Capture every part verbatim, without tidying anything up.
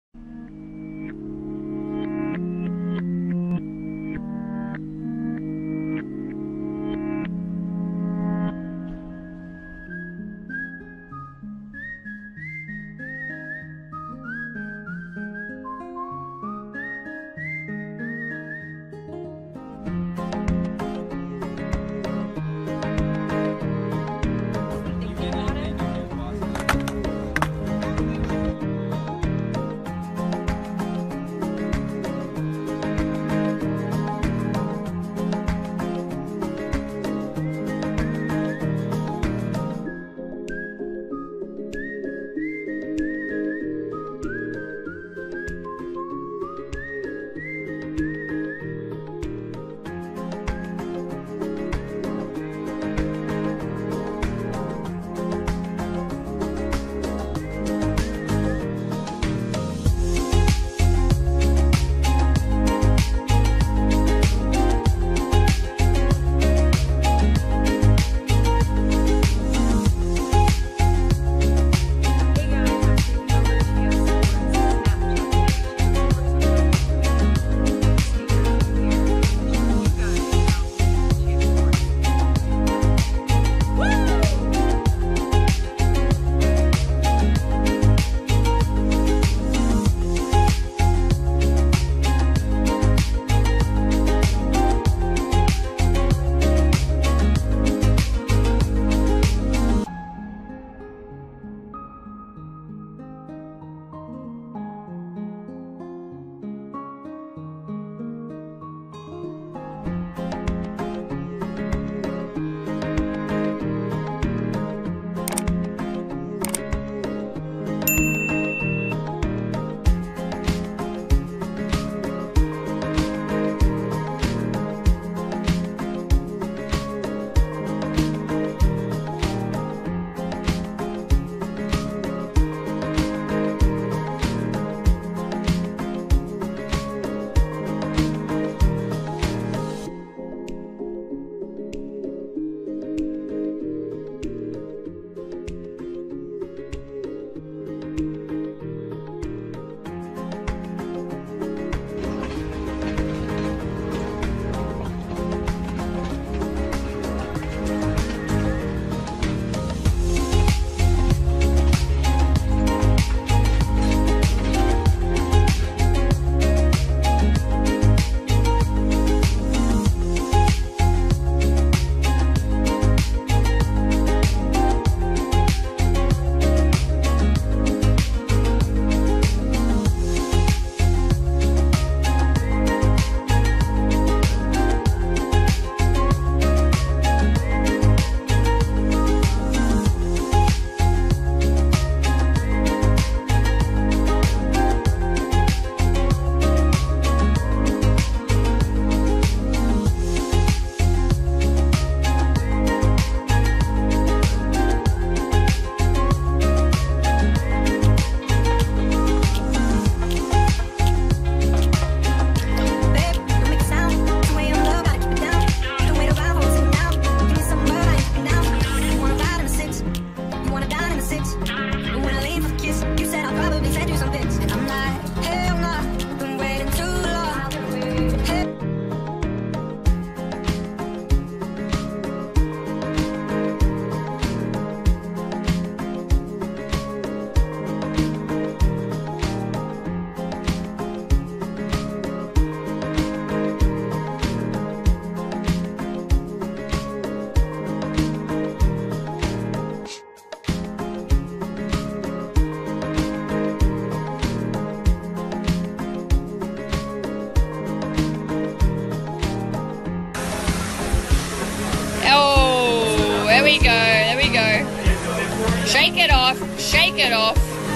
Shake it off. Shake it off.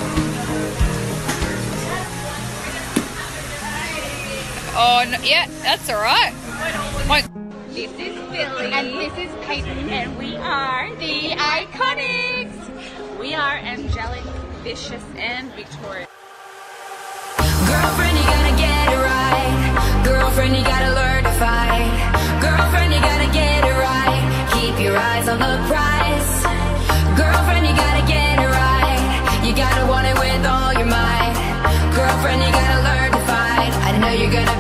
Oh, no, yeah, that's all right. My This is Billy. And this is Peyton. And we are the Iconics. We are angelic, vicious, and victorious. Girlfriend, you gotta get it right. Girlfriend, you gotta learn to fight. Girlfriend, you gotta get it right. Keep your eyes on the prize. Girlfriend, you gotta get it right. You gotta want it with all your might. Girlfriend.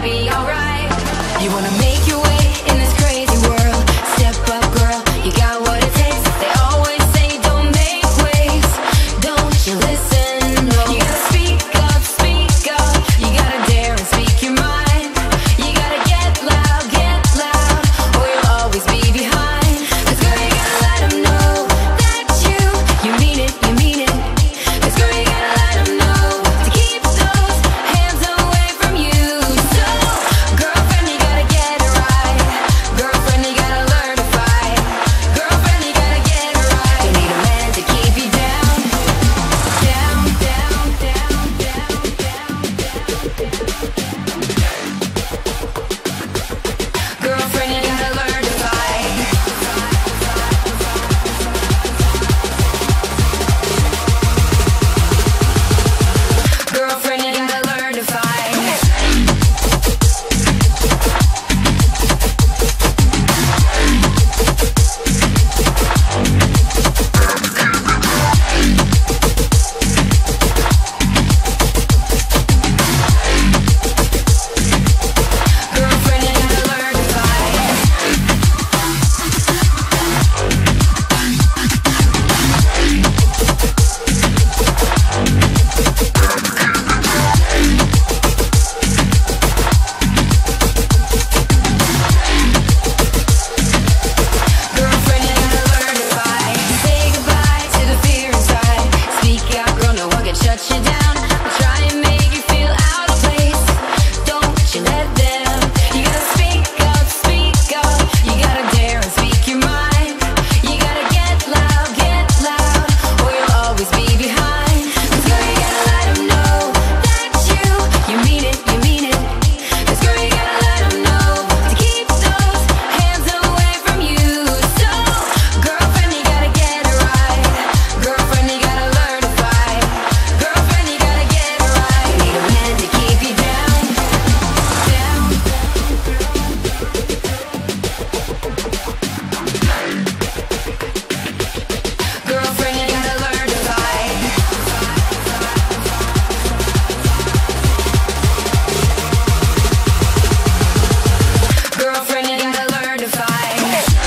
be alright. You wanna make your way in this crazy world. Step up, girl, you got what it takes. They always say don't make waves. Don't you listen, no. You gotta speak up, speak up. You gotta dare and speak your mind. You gotta get loud, get loud, or you'll always be behind. Cause girl, you gotta let them know that you, you mean it, you mean it. Cause girl, you gotta let them know to keep those hands away from you. So, girlfriend, you gotta get it right. Girlfriend, you gotta learn to fight. Girlfriend, you gotta get it right. You need a man to keep you down. Down, down, down, down, down, down. Girlfriend, you gotta learn to fight. Girlfriend, you gotta learn to fight. Girlfriend, you gotta learn to fight. Girlfriend, you gotta learn to fight. Say goodbye to the fear inside. Speak out, girl, no one can shut you down. They'll try and make you feel out of place. Don't you let them. You gotta speak up, speak up. You gotta dare and speak your mind. You gotta get loud, get loud, or you'll always be behind. Cause girl, you gotta let them know that you, you mean it, you mean it. Cause girl, you gotta let them know to keep those hands away from you. So, girlfriend, you gotta get it right. Girlfriend, you gotta learn to fight. Girlfriend, you gotta get it right. You need a man to keep you down. Down. Girlfriend, you gotta learn to fight. Girlfriend, you gotta learn to fight.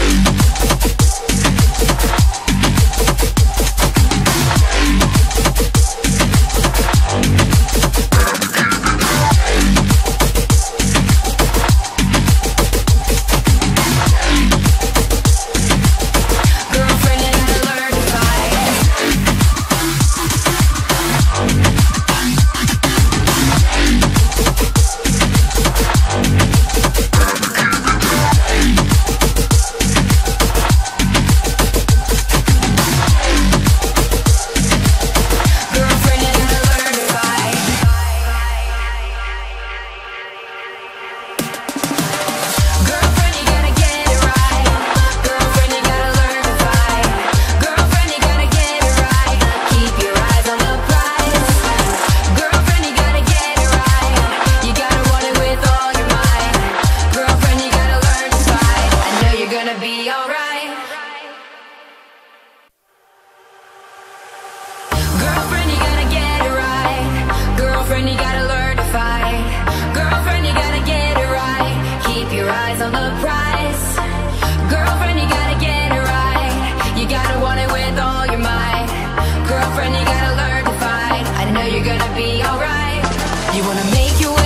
Girlfriend, you gotta learn to fight. Girlfriend, you gotta learn to fight. Girlfriend, you gotta get it right. Girlfriend, you gotta learn to fight. Girlfriend, you gotta get it right. Keep your eyes on the prize. Girlfriend, you gotta get it right. You gotta want it with all your might. Girlfriend, you gotta learn to fight. I know you're gonna be alright. Girlfriend, you gotta get it right. Girlfriend, you gotta learn to fight. Girlfriend, you gotta get it right. Keep your eyes on the prize. Girlfriend, you gotta get it right. You gotta want it with all your might. Girlfriend, you gotta learn to fight. I know you're gonna be alright. You wanna make your way